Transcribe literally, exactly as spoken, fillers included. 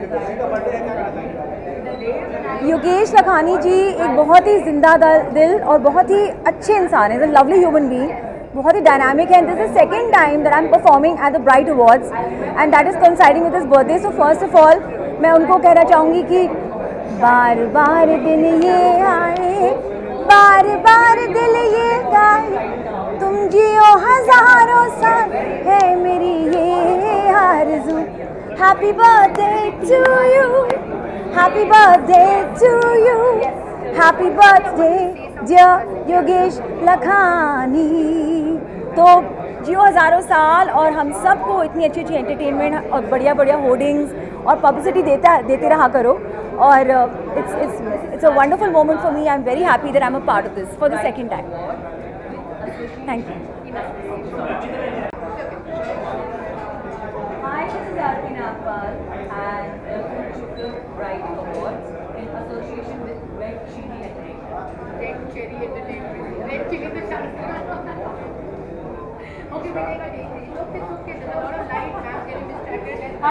योगेश लखानी जी एक बहुत ही जिंदा दिल और बहुत ही अच्छे इंसान है, लवली ह्यूमन बीइंग, बहुत ही डायनामिक है। This is second time that I am performing at the Bright Awards and that is coinciding with his birthday. So first of all मैं उनको कहना चाहूँगी कि बार बार दिन ये आए, बार बार दिल ये गाए, तुम जियो हजारों साल है मेरी ये आरज़ू। Happy birthday to you, happy birthday to you, happy birthday dear Yogesh Lakhani. तो जियो हज़ारों साल और हम सबको इतनी अच्छी अच्छी एंटरटेनमेंट और बढ़िया बढ़िया होर्डिंग्स और पब्लिसिटी देता देते रहा करो। और it's it's it's a wonderful moment for me. I am very happy that I am a part of this for the second time. Thank you. Hi, this is Arti Nagpal and welcome to the Bright Awards in association with Red Chilli Entertainment. Red Chilli Entertainment. Red Chilli the Shah. Okay, wait, wait, wait. It's okay, it's okay. There's a lot of light. I'm getting distracted.